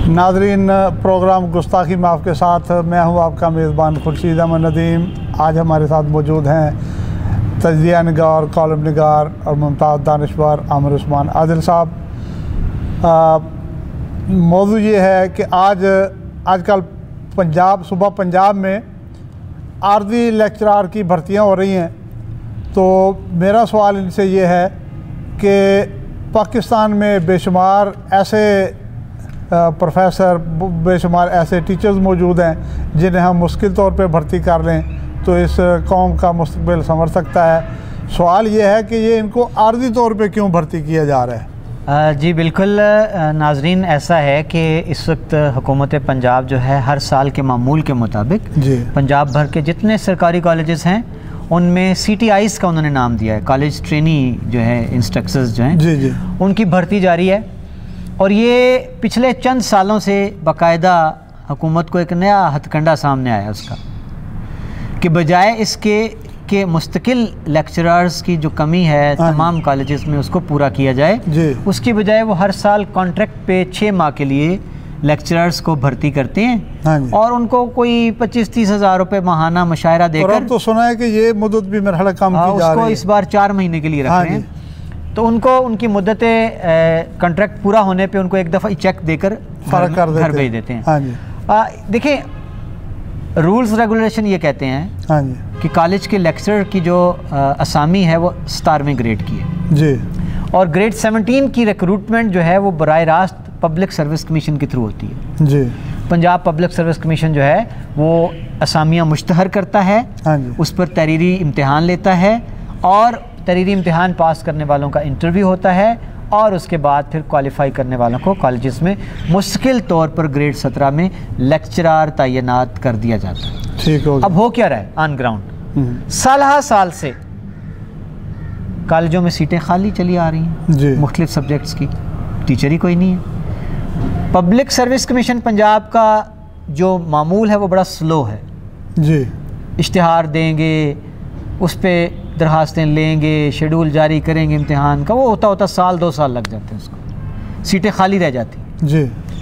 नाज़रीन, प्रोग्राम गुस्ताखी माफ़ के साथ मैं हूं आपका मेज़बान खुर्शीद अहमद नदीम। आज हमारे साथ मौजूद हैं तजिया निगार, कॉलम निगार और मुमताज़ दानिशवर आमिर उस्मान आदिल साहब। मौजू ये है कि आजकल पंजाब में आर्जी लेक्चरार की भर्तियां हो रही हैं। तो मेरा सवाल इनसे ये है कि पाकिस्तान में बेशुमार ऐसे प्रोफेसर, बेशुमार ऐसे टीचर्स मौजूद हैं जिन्हें हम मुश्किल तौर पे भर्ती कर लें तो इस कौम का मुस्तकबिल संवर सकता है। सवाल ये है कि ये इनको आर्जी तौर पे क्यों भर्ती किया जा रहा है? जी बिल्कुल नाजरीन, ऐसा है कि इस वक्त हुकूमत पंजाब जो है हर साल के मामूल के मुताबिक पंजाब भर के जितने सरकारी कॉलेजेस हैं उनमें CTIs का उन्होंने नाम दिया है, कॉलेज ट्रेनी जो है, इंस्ट्रक्टर्स जो हैं उनकी भर्ती जारी है। और ये पिछले चंद सालों से बाकायदा हुकूमत को एक नया हथकंडा सामने आया उसका, कि बजाय इसके कि मुस्तकिल लेक्चरर्स की जो कमी है तमाम कॉलेजेस में उसको पूरा किया जाए, उसकी बजाय वो हर साल कॉन्ट्रैक्ट पे 6 माह के लिए लेक्चरर्स को भर्ती करते हैं और उनको कोई 25-30 हज़ार रुपये माहाना मुशायरा देकर। और अब तो सुना है कि ये मुद्दत भी मेरे ख्याल कम की जा रही है, इस बार 4 महीने के लिए रख रहे हैं। तो उनको उनकी मुद्दत कॉन्ट्रैक्ट पूरा होने पे उनको एक दफ़ा चेक देकर घर भेज देते हैं। देखिए, रूल्स रेगुलेशन ये कहते हैं कि कॉलेज के लेक्चरर की जो असामी है वो 17वें ग्रेड की है जी, और ग्रेड 17 की रिक्रूटमेंट जो है वो बराह रास्त पब्लिक सर्विस कमीशन के थ्रू होती है जी। पंजाब पब्लिक सर्विस कमीशन जो है वो असामियाँ मुश्तहर करता है, उस पर तहरीरी इम्तिहान लेता है और तहरीरी इम्तिहान पास करने वालों का इंटरव्यू होता है और उसके बाद फिर क्वालिफाई करने वालों को कॉलेजेस में मुश्किल तौर पर ग्रेड 17 में लेक्चरार तैनात कर दिया जाता है। ठीक हो। अब हो क्या रहा है ऑन ग्राउंड, साल से कॉलेजों में सीटें खाली चली आ रही हैं मुख्तलिफ सब्जेक्ट्स की, टीचर ही कोई नहीं है। पब्लिक सर्विस कमीशन पंजाब का जो मामूल है वो बड़ा स्लो है जी। इश्तिहार देंगे, उस पर दरखास्तें लेंगे, शेड्यूल जारी करेंगे इम्तिहान का, वो होता साल 2 साल लग जाते हैं, उसको सीटें खाली रह जाती जी।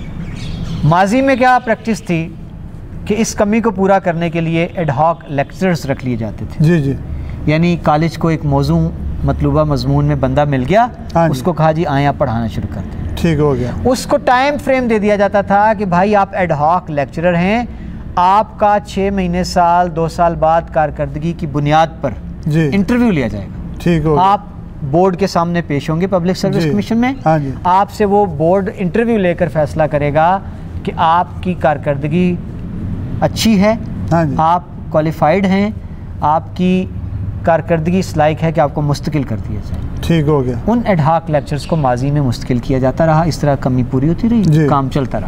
माजी में क्या प्रैक्टिस थी कि इस कमी को पूरा करने के लिए एडहॉक लेक्चरर्स रख लिए जाते थे जी जी। यानी कॉलेज को एक मौजू मतलूबा मजमून में बंदा मिल गया, उसको कहा जी आए आप पढ़ाना शुरू कर दें, ठीक हो गया। उसको टाइम फ्रेम दे दिया जाता था कि भाई आप एडहॉक लेक्चरर हैं, आपका 6 महीने साल 2 साल बाद कारकर्दगी की बुनियाद पर इंटरव्यू लिया जाएगा, ठीक हो। आप बोर्ड के सामने पेश होंगे पब्लिक सर्विस कमीशन में, आपसे वो बोर्ड इंटरव्यू लेकर फैसला करेगा कि आपकी कारकर्दगी अच्छी है, आप क्वालिफाइड हैं, आपकी कारकर्दगी इस लायक है कि आपको मुस्तकिल कर दिया जाए, ठीक हो गया। उन एडहॉक लेक्चर्स को माजी में मुस्तकिल किया जाता रहा, इस तरह कमी पूरी होती रही, काम चलता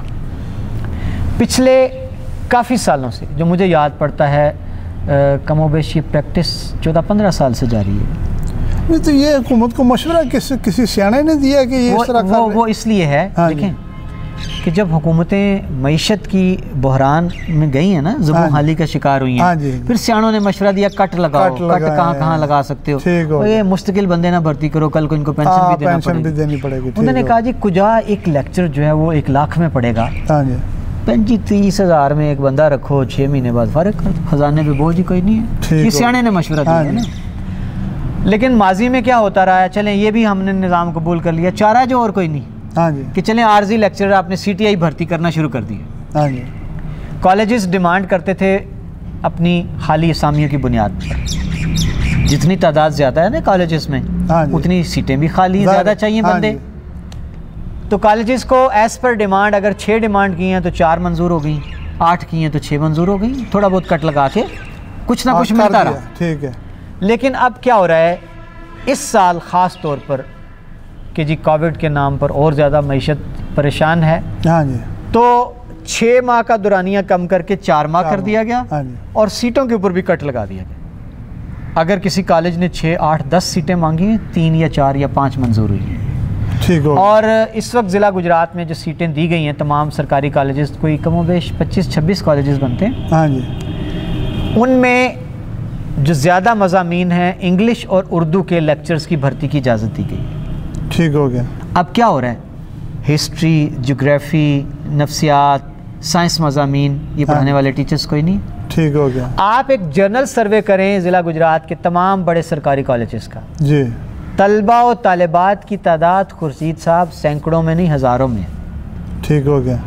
रहा। पिछले काफ़ी सालों से जो मुझे याद पड़ता है, कमोबेश ये प्रैक्टिस 14-15 साल से जारी है। नहीं तो ये हुकूमत को मशवरा किसी सियाने ने दिया कि ये इस तरह वो इसलिए है, देखें कि जब हुकूमतें मईशत की बहरान में गई हैं ना, ज़ुबान हाली का शिकार हुई हैं, फिर सियानों ने मशवरा दिया कट लगाओ, कट कहाँ लगा सकते हो, ये मुस्तकिल बंदे ना भर्ती करो, कल को इनको पेंशन भी देनी पड़ेगी। उन्होंने कहा जी कुजा एक लेक्चर जो है वो 1 लाख में पड़ेगा, 25-30 हज़ार में एक बंदा रखो, 6 महीने बाद फारिग कर दो, खजाने पे बोझ ही कोई नहीं है। ये सियाने ने मशवरा दिया है ना। लेकिन माजी में क्या होता रहा है, चलें ये भी हमने निज़ाम कबूल कर लिया, चारा जो और कोई नहीं कि चलें आर्जी लेक्चरर आपने CTI भर्ती करना शुरू कर दिया। कॉलेजेस डिमांड करते थे अपनी खाली असामियों की बुनियाद पर, जितनी तादाद ज़्यादा है ना कॉलेजेस में उतनी सीटें भी खाली, ज़्यादा चाहिए बंदे। तो कॉलेजेस को एज़ पर डिमांड अगर 6 डिमांड की हैं तो 4 मंजूर हो गई, 8 की हैं तो 6 मंजूर हो गई, थोड़ा बहुत कट लगा के कुछ ना कुछ मिलता रहा, ठीक है। लेकिन अब क्या हो रहा है इस साल ख़ास तौर पर कि जी कोविड के नाम पर और ज़्यादा मईशत परेशान है, तो 6 माह का दुरानिया कम करके 4 माह कर दिया गया और सीटों के ऊपर भी कट लगा दिया गया। अगर किसी कॉलेज ने 6, 8, 10 सीटें मांगी हैं, 3 या 4 या 5 मंजूर हुई हैं, ठीक हो। और इस वक्त ज़िला गुजरात में जो सीटें दी गई हैं तमाम सरकारी कॉलेजेस, कोई कमोबेश 25-26 कॉलेजेस बनते हैं, उनमें जो ज़्यादा मज़ामीन हैं इंग्लिश और उर्दू के लेक्चर्स की भर्ती की इजाज़त दी गई, ठीक हो गया। अब क्या हो रहा है, हिस्ट्री, ज्योग्राफी, नफ्सियात, साइंस मज़ामीन, ये पढ़ाने वाले टीचर्स कोई नहीं। ठीक हो गया। आप एक जनरल सर्वे करें ज़िला गुजरात के तमाम बड़े सरकारी कॉलेजेस का जी, तलबा और तालिबात की तादाद खुर्शीद साहब सैकड़ों में नहीं हज़ारों में। ठीक हो गया।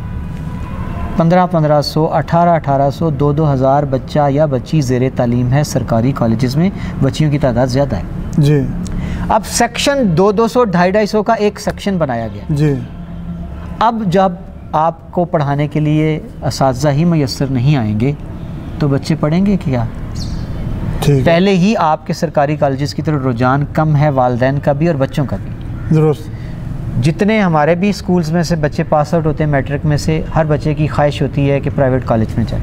1500, 1800, 2000 बच्चा या बच्ची ज़ेरे तालीम है सरकारी कॉलेजेस में, बच्चियों की तादाद ज़्यादा है जी। अब सेक्शन 200, 250 का एक सेक्शन बनाया गया जी। अब जब आपको पढ़ाने के लिए असातिज़ा ही मैसर नहीं आएंगे तो बच्चे पढ़ेंगे क्या? पहले ही आपके सरकारी कॉलेजेस की तरफ रुझान कम है, वालिदैन का भी और बच्चों का भी। दुरुस्त। जितने हमारे भी स्कूल्स में से बच्चे पास आउट होते हैं मैट्रिक में से, हर बच्चे की ख्वाहिश होती है कि प्राइवेट कॉलेज में जाए।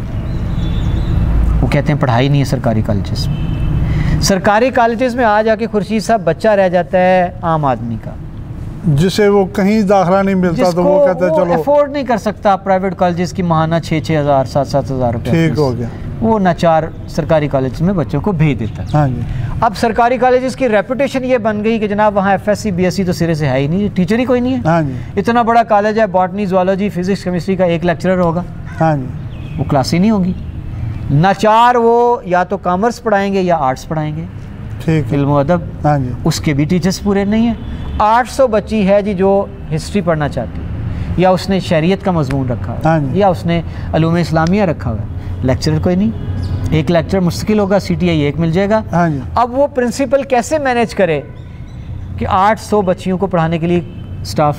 वो कहते हैं पढ़ाई नहीं है सरकारी कॉलेजेस में। सरकारी कॉलेजेस में आ जाके खुर्शीद साहब बच्चा रह जाता है आम आदमी का, जिसे वो कहीं दाखिला नहीं मिलता तो वो कहते हैं चलो अफोर्ड नहीं कर सकता प्राइवेट कॉलेजेस की महाना 6-6 हज़ार 7-7 हज़ार रुपये। ठीक हो गया। वो नाचार सरकारी कॉलेज में बच्चों को भेज देता है। हाँ जी। अब सरकारी कॉलेजेस की रेपुटेशन ये बन गई कि जनाब वहाँ FSC BSc तो सिरे से है ही नहीं, टीचर ही कोई नहीं है। हाँ जी। इतना बड़ा कॉलेज है, बॉटनी, ज़ूलॉजी, फिजिक्स, केमिस्ट्री का एक लेक्चरर होगा। हाँ जी। वो क्लास ही नहीं होगी। नाचार वो या तो कॉमर्स पढ़ाएंगे या आर्ट्स पढ़ाएंगे, ठीक, इल्म व अदब। हाँ जी। उसके भी टीचर्स पूरे नहीं हैं। 800 बच्ची है जी जो हिस्ट्री पढ़ना चाहती है, या उसने शरीयत का मजमून रखा है, हाँ जी। या उसने अलूम इस्लामिया रखा हुआ है, लेक्चरर कोई नहीं। एक लेक्चर मुश्किल होगा, CTI एक मिल जाएगा। हाँ जी। अब वो प्रिंसिपल कैसे मैनेज करे कि 800 बच्चियों को पढ़ाने के लिए स्टाफ?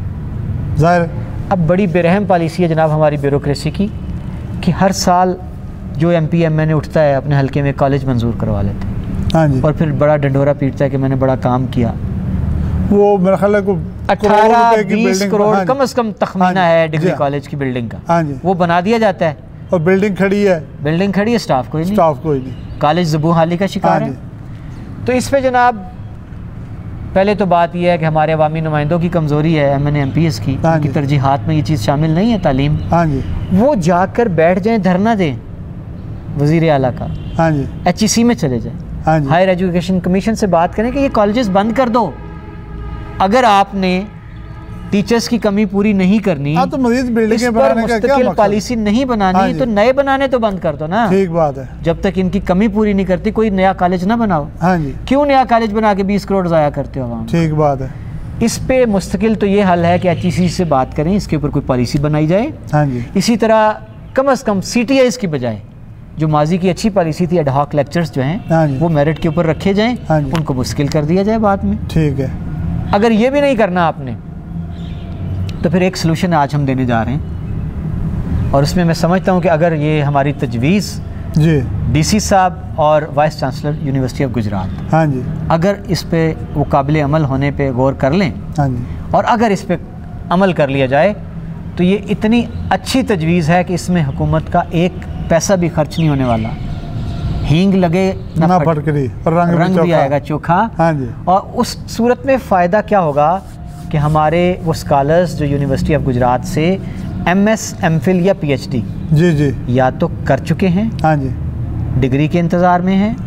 जाहिर। अब बड़ी बेरहम पॉलिसी है जनाब हमारी ब्यूरोक्रेसी की कि हर साल जो MP MNA उठता है अपने हल्के में कॉलेज मंजूर करवा लेते हैं। हाँ जी। और फिर बड़ा डंडोरा पीटता है कि मैंने बड़ा काम किया। वो मेरा ख्याल है 18-20 करोड़ कम से कम तखमीना है डिग्री कॉलेज की बिल्डिंग का। हाँ जी। वो बना दिया जाता है और बिल्डिंग खड़ी है, स्टाफ कोई नहीं, कॉलेज ज़बू हाली का शिकार है। तो इस पे जनाब पहले तो बात यह है कि हमारे अवामी नुमाइंदों की कमज़ोरी है, MNA MPs की, उनकी तरजीहात में ये चीज़ शामिल नहीं है तालीम। हाँ जी। वो जाकर बैठ जाएं, धरना दें वज़ीर आला का। हाँ जी। HEC में चले जाएं, हाँ जी। हायर एजुकेशन कमीशन से बात करें कि ये कॉलेजेस बंद कर दो। अगर आपने टीचर्स की कमी पूरी नहीं करनी, तो मज़ीद बिल्डिंगें बनाने का क्या मकसद? पॉलिसी नहीं बनानी तो नए बनाने तो बंद कर दो ना। ठीक बात है। जब तक इनकी कमी पूरी नहीं करती कोई नया कॉलेज ना बनाओ। हाँ जी। क्यों नया कॉलेज बना के 20 करोड़ ज़ाया करते हो? ठीक बात है। इस पे मुस्तकिल तो ये हल है कि HEC से बात करें, इसके ऊपर कोई पॉलिसी बनाई जाए। हाँ जी। इसी तरह कम से कम CTIs की बजाय जो माजी की अच्छी पॉलिसी थी, एडहॉक लेक्चर्स जो हैं वो मेरिट के ऊपर रखे जाएं, उनको मुश्किल कर दिया जाए बाद में। ठीक है। अगर ये भी नहीं करना आपने तो फिर एक सलूशन आज हम देने जा रहे हैं, और उसमें मैं समझता हूँ कि अगर ये हमारी तजवीज़ जी DC साहब और vice chancellor university of Gujarat, हाँ जी, अगर इस पे वो काबिल अमल होने पे गौर कर लें, हाँ जी, और अगर इस पे अमल कर लिया जाए तो ये इतनी अच्छी तजवीज़ है कि इसमें हुकूमत का एक पैसा भी खर्च नहीं होने वाला। हींग लगे ना फटकरी और रंग भी आएगा चोखा। हाँ जी। और उस सूरत में फ़ायदा क्या होगा कि हमारे वो स्कॉलर्स जो यूनिवर्सिटी ऑफ गुजरात से MS, MPhil या PhD जी जी या तो कर चुके हैं, हाँ जी, डिग्री के इंतज़ार में हैं,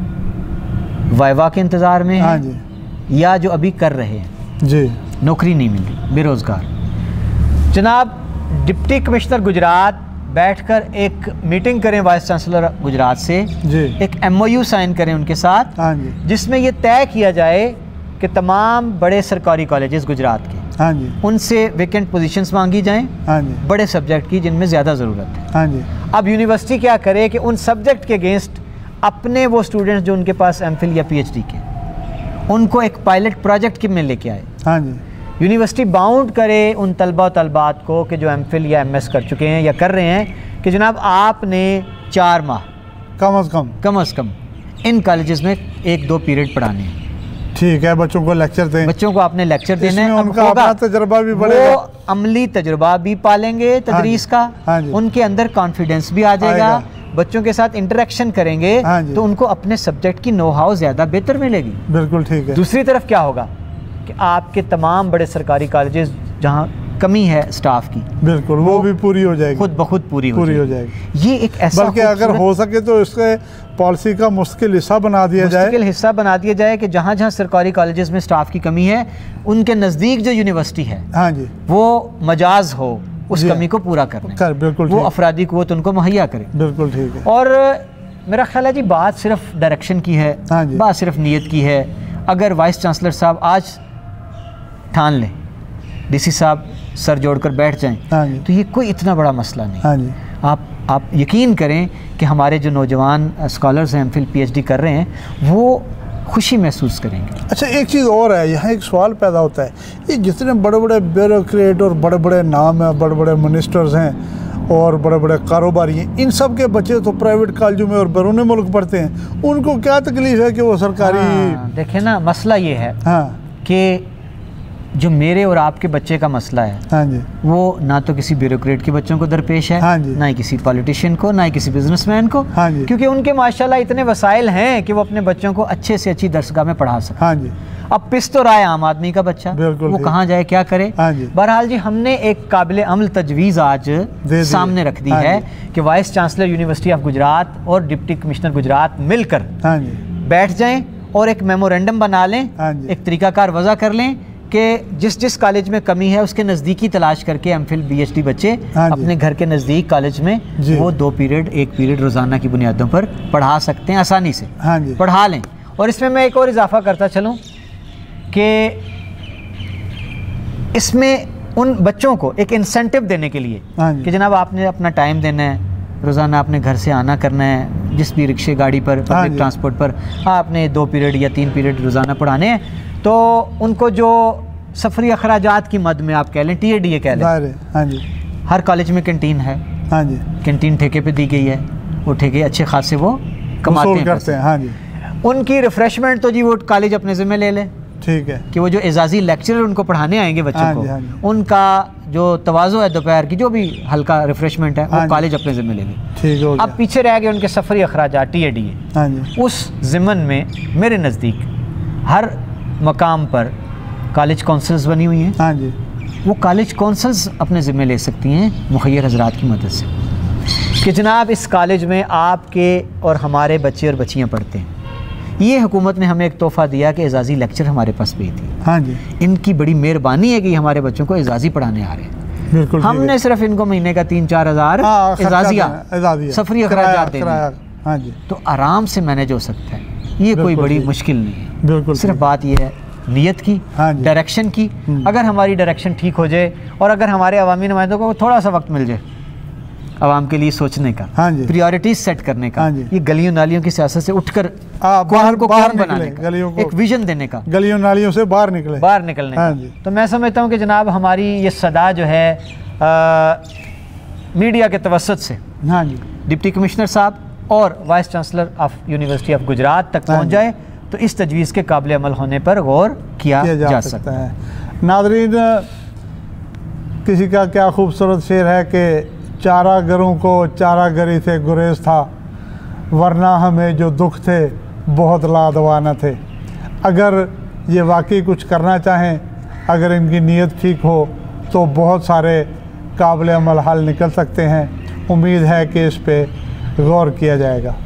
वाइवा के इंतज़ार में हाँ हैं, जी, या जो अभी कर रहे हैं जी, नौकरी नहीं मिल रही, बेरोज़गार। जनाब डिप्टी कमिश्नर गुजरात बैठकर एक मीटिंग करें वाइस चांसलर गुजरात से जी, एक MOU साइन करें उनके साथ, हाँ जी, जिसमें ये तय किया जाए कि तमाम बड़े सरकारी कॉलेजेस गुजरात के, हाँ जी, उनसे वैकेंट पोजीशंस मांगी जाएं, हाँ जी, बड़े सब्जेक्ट की जिनमें ज़्यादा ज़रूरत है। हाँ जी। अब यूनिवर्सिटी क्या करे कि उन सब्जेक्ट के अगेंस्ट अपने वो स्टूडेंट्स जो उनके पास MPhil या PhD के, उनको एक पायलट प्रोजेक्ट के में लेके आए। हाँ जी। यूनिवर्सिटी बाउंड करे उन तलबा तलबात को कि जो MPhil या MS कर चुके हैं या कर रहे हैं कि जनाब आपने 4 माह कम से कम इन कॉलेजेस में 1-2 पीरियड पढ़ाने हैं। ठीक है, बच्चों को लेक्चर दें, बच्चों को आपने लेक्चर देने हैं, उनका अपना तजुर्बा भी बढ़ेगा, वो अमली तजुर्बा भी पालेंगे तदरीस का, उनके अंदर कॉन्फिडेंस भी आ जाएगा, बच्चों के साथ इंटरेक्शन करेंगे तो उनको अपने सब्जेक्ट की नो हाउ ज़्यादा बेहतर मिलेगी। बिल्कुल ठीक है। दूसरी तरफ क्या होगा कि आपके तमाम बड़े सरकारी कॉलेजेस जहाँ कमी है स्टाफ की, बिल्कुल वो भी पूरी हो जाएगी, खुद ब खुद पूरी हो जाएगी। ये एक ऐसा, बल्कि अगर हो सके तो इसके पॉलिसी का मुश्किल हिस्सा बना दिया जाए कि जहाँ जहाँ सरकारी कॉलेजेस में स्टाफ की कमी है उनके नज़दीक जो यूनिवर्सिटी है, हाँ जी, वो मजाज हो, उस कमी को पूरा करने, बिल्कुल वो अफरादी क़ुव्वत उनको मुहैया करें। बिल्कुल ठीक है। और मेरा ख्याल है जी बात सिर्फ डायरेक्शन की है, बात सिर्फ नीयत की है। अगर वाइस चांसलर साहब आज ठान लें, डीसी साहब सर जोड़कर बैठ जाएं, तो ये कोई इतना बड़ा मसला नहीं। आप यकीन करें कि हमारे जो नौजवान स्कॉलर्स हैं, एमफिल पीएचडी कर रहे हैं, वो खुशी महसूस करेंगे। अच्छा, एक चीज़ और है, यहाँ एक सवाल पैदा होता है, ये जितने बड़े बड़े ब्यूरोक्रेट और बड़े बड़े नाम हैं, बड़े बड़े मिनिस्टर्स हैं और बड़े बड़े कारोबारी हैं, इन सब के बच्चे तो प्राइवेट कॉलेजों में और बैरून मुल्क पढ़ते हैं, उनको क्या तकलीफ है कि वो सरकारी? देखें ना, मसला ये है कि जो मेरे और आपके बच्चे का मसला है, वो ना तो किसी ब्यूरोक्रेट के बच्चों को दरपेश है, ना ही किसी पॉलिटिशियन को, ना ही किसी बिजनेसमैन को, क्योंकि उनके माशाल्लाह इतने वसाइल हैं कि वो अपने बच्चों को अच्छे से अच्छी दरसगाह में पढ़ा सकते। अब पिस तो रहा है आम आदमी का बच्चा, वो कहाँ जाए, क्या करे। बहरहाल जी, हमने एक काबिल अमल तजवीज़ आज सामने रख दी है कि vice chancellor university of Gujarat और डिप्टी कमिश्नर गुजरात मिलकर बैठ जाएं और एक मेमोरेंडम बना लें, एक तरीकाकार वज़ा कर लें कि जिस कॉलेज में कमी है उसके नज़दीकी तलाश करके एमफिल बीएचडी बच्चे अपने घर के नज़दीक कॉलेज में वो 2 पीरियड 1 पीरियड रोज़ाना की बुनियादों पर पढ़ा सकते हैं, आसानी से पढ़ा लें। और इसमें मैं एक और इजाफा करता चलूँ कि इसमें उन बच्चों को एक इंसेंटिव देने के लिए कि जनाब आपने अपना टाइम देना है, रोज़ाना अपने घर से आना करना है, जिस भी रिक्शे गाड़ी पर, पब्लिक ट्रांसपोर्ट पर आपने 2 पीरियड या 3 पीरियड रोज़ाना पढ़ाने हैं, तो उनको जो सफरी अखराजात की मद में आप कह लें, TADA कह लें, हर कॉलेज में कैंटीन है, कैंटीन ठेके पे दी गई है, वो ठेके अच्छे खासे वो कमाते हैं। उनकी रिफ्रेशमेंट तो जी वो कॉलेज अपने ज़िम्मे ले ले, ठीक है, कि वो जो एजाजी लेक्चरर उनको पढ़ाने आएंगे बच्चों को, उनका जो तवाज़ो है दोपहर की, जो भी हल्का रिफ्रेशमेंट है, वो कॉलेज अपने ज़िम्मे ले ले। ठीक है। अब पीछे रह गए उनके सफरी अखराजात, TADA। उस ज़िम्मन में मेरे नज़दीक हर मकाम पर कॉलेज काउंसिल्स बनी हुई हैं, वो कॉलेज काउंसिल्स अपने ज़िम्मे ले सकती हैं मुखय्यर हजरात की मदद से कि जनाब इस कॉलेज में आपके और हमारे बच्चे और बच्चियाँ पढ़ते हैं, ये हुकूमत ने हमें एक तोहफ़ा दिया कि एजाज़ी लेक्चर हमारे पास भी थी, इनकी बड़ी मेहरबानी है कि हमारे बच्चों को एजाज़ी पढ़ाने आ रहे हैं, हमने सिर्फ इनको महीने का 3-4 हज़ार एजाज़िया सफरी अखराजात देने, तो आराम से मैनेज हो सकता है, ये कोई बड़ी मुश्किल नहीं है। सिर्फ बात यह है नीयत की, डायरेक्शन की। अगर हमारी डायरेक्शन ठीक हो जाए और अगर हमारे अवामी नुमाइंदों को थोड़ा सा वक्त मिल जाए आवाम के लिए सोचने का, प्रायोरिटीज सेट करने का, ये गलियों नालियों की सियासत से उठकर बाहर को बाहर बनाने का, एक विजन देने का, गलियों नालियों से बाहर निकलने का, तो मैं समझता हूँ कि जनाब हमारी ये सदा जो है मीडिया के तवस्सुत से डिप्टी कमिश्नर साहब और vice chancellor of university of Gujarat तक पहुँच जाए, तो इस तजवीज़ के काबिल अमल होने पर गौर किया जा सकता है। नाज़रीन, किसी का क्या खूबसूरत शेर है कि चारागरों को चारागरी से गुरेज था, वरना हमें जो दुख थे बहुत लादवा न थे। अगर ये वाकई कुछ करना चाहें, अगर इनकी नीयत ठीक हो, तो बहुत सारे काबिल अमल हल निकल सकते हैं। उम्मीद है कि इस पे गौर किया जाएगा।